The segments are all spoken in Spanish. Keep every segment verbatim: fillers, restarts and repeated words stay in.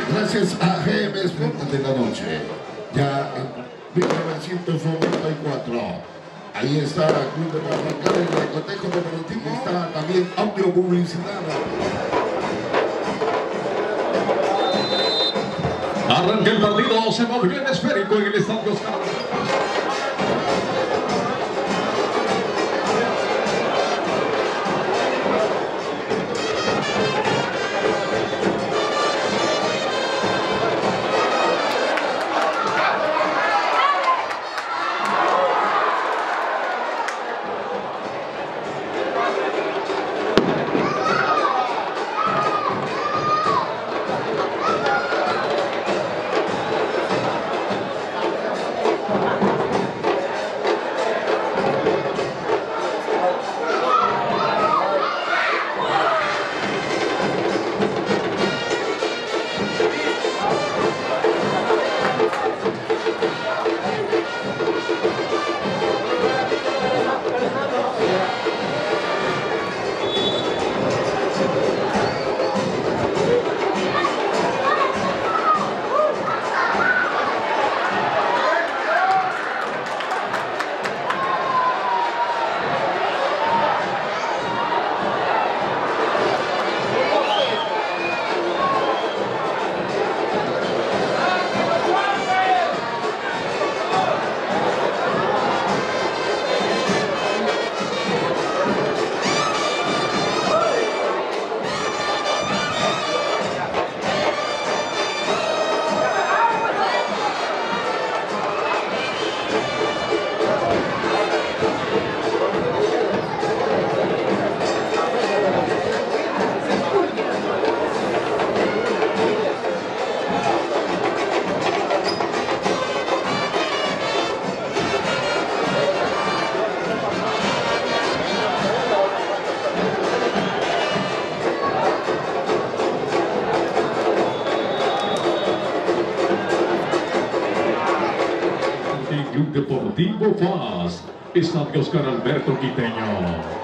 Gracias a G M de la noche. Ya en mil novecientos noventa y cuatro. Ahí está Club de arrancar el cotejo deportivo. Está también audio publicidad. Arranca el partido, se movió el esférico en el estadio Oscar. Deportivo F A S, estadio Oscar Alberto Quiteño.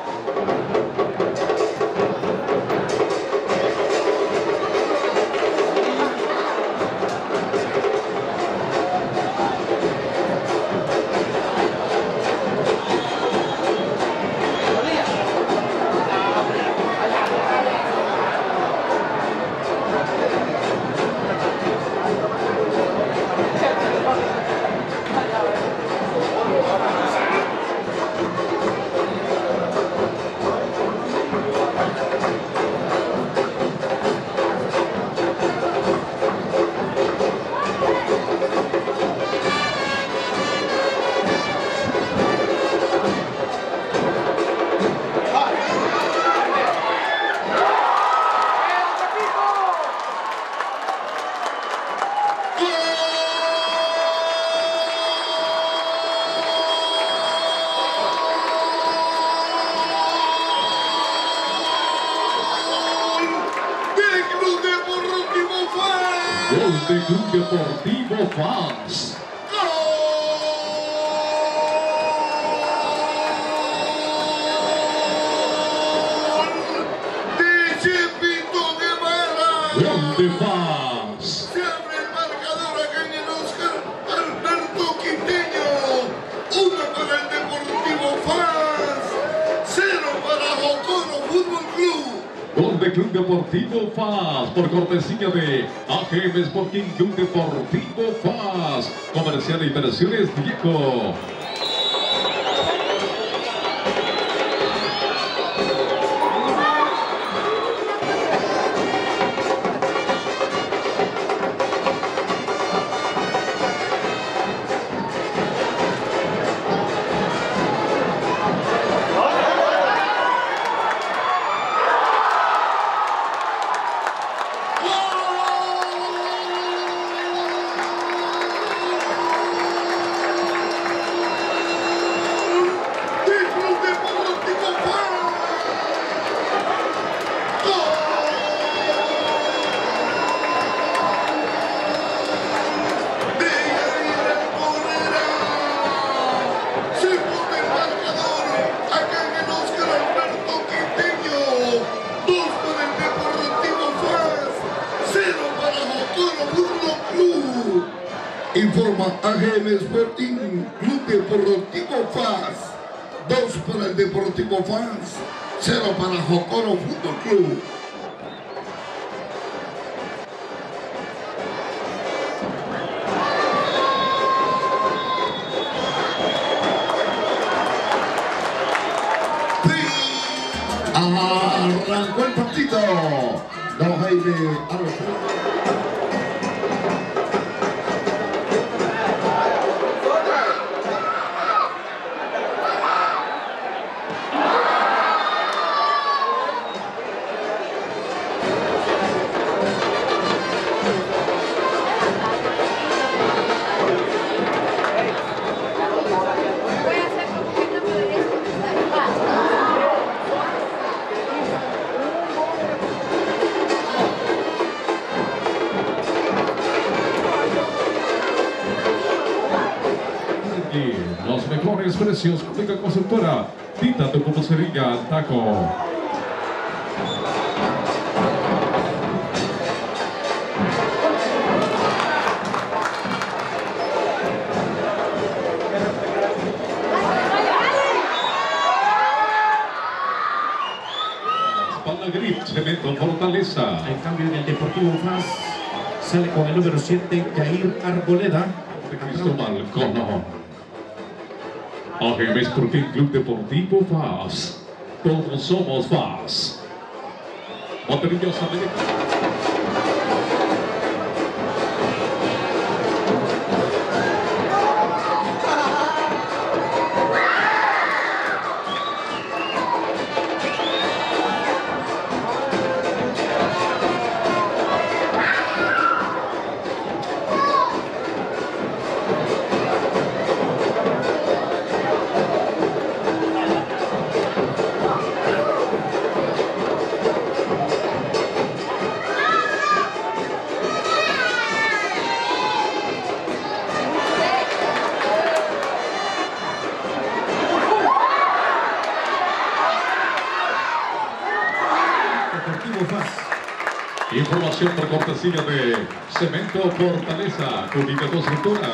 De Club Deportivo F A S. De Chepito Gol de F A S. Se abre el marcador acá en el Oscar Alberto Quiteño. Uno para el Deportivo F A S. Cero para Jocoro Fútbol Club. Gol de Club Deportivo F A S por cortesía de A G M Sporting Club Deportivo F A S. Comercial e Inversiones Viejo. Informa A G M Sporting Club Deportivo F A S. Dos para el Deportivo F A S. Cero para Jocoro Fútbol Club. Arrancó el partido. Don Jaime Arboleda. Los mejores precios, única constructora, tratando como cerilla al taco. Espalda grip, cemento, fortaleza. En cambio, en el Deportivo F A S sale con el número siete, Arboleda. Cristóbal Cono. A G M Sporting Club Deportivo F A S. Todos somos F A S. Monterillos América. Información por cortesía de Cemento Fortaleza, única constructora.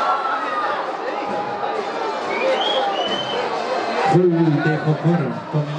Gol de Jocoro con